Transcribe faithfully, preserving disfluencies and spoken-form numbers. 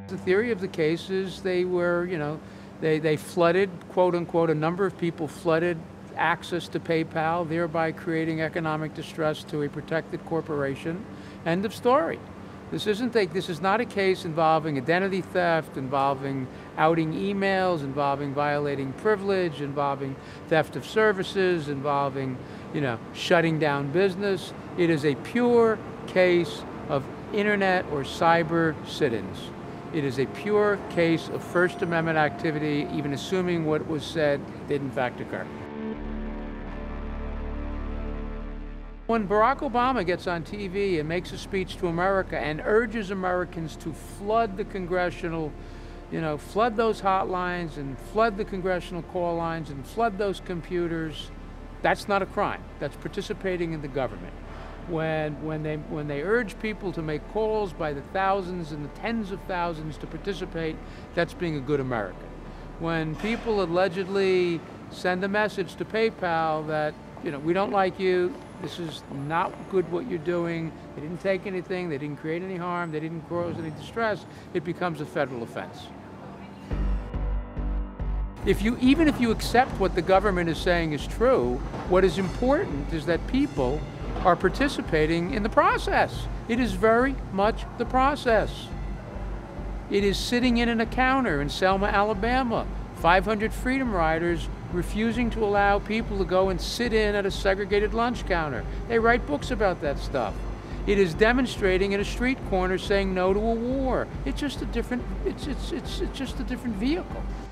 The theory of the case is they were, you know, they, they flooded, quote unquote, a number of people flooded access to PayPal, thereby creating economic distress to a protected corporation. End of story. This isn't a, this is not a case involving identity theft, involving outing emails, involving violating privilege, involving theft of services, involving, you know, shutting down business. It is a pure case of internet or cyber sit-ins. It is a pure case of First Amendment activity, even assuming what was said did in fact occur. When Barack Obama gets on T V and makes a speech to America and urges Americans to flood the congressional, you know, flood those hotlines and flood the congressional call lines and flood those computers, that's not a crime. That's participating in the government. When, when, they, when they urge people to make calls by the thousands and the tens of thousands to participate, that's being a good American. When people allegedly send a message to PayPal that, you know, we don't like you, this is not good what you're doing, they didn't take anything, they didn't create any harm, they didn't cause any distress, it becomes a federal offense. If you, even if you accept what the government is saying is true, what is important is that people are participating in the process. It is very much the process. It is sitting in an encounter in Selma, Alabama, five hundred Freedom Riders refusing to allow people to go and sit in at a segregated lunch counter. They write books about that stuff. It is demonstrating in a street corner saying no to a war. It's just a different, it's, it's, it's, it's just a different vehicle.